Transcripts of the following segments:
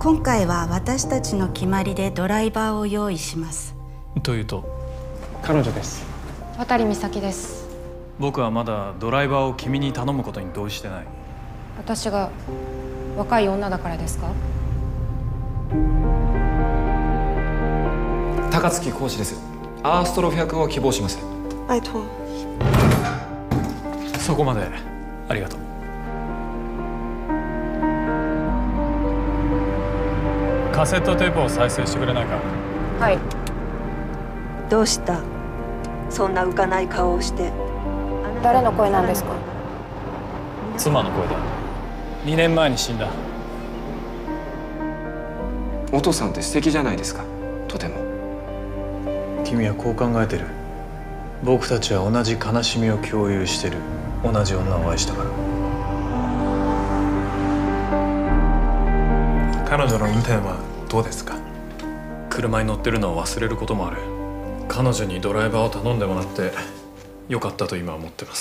今回は私たちの決まりでドライバーを用意します。 というと？ 彼女です。 渡美咲です。 僕はまだドライバーを君に頼むことに同意してない。 私が若い女だからですか？ 高槻コーチです。アーストロフ役を希望します。 拜托。 そこまでありがとう。カセットテープを再生してくれないか？ はい。 どうした？そんな浮かない顔をして。 誰の声なんですか？ 妻の声だ。2年前に死んだ。 お父さんって素敵じゃないですか。とても。 君はこう考えてる。僕たちは同じ悲しみを共有してる。同じ女を愛したから。彼女の運転はどうですか？ 車に乗ってるのを忘れることもある。彼女にドライバーを頼んでもらってよかったと今は思ってます。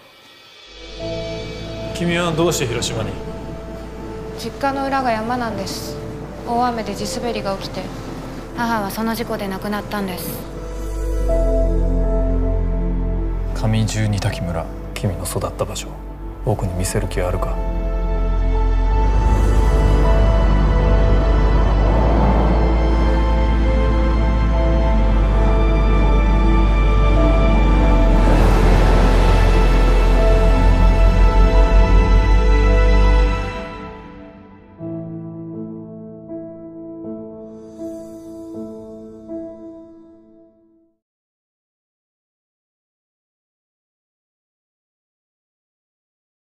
君はどうして広島に？ 実家の裏が山なんです。大雨で地滑りが起きて母はその事故で亡くなったんです。 上十二滝村、君の育った場所、僕に見せる気はあるか？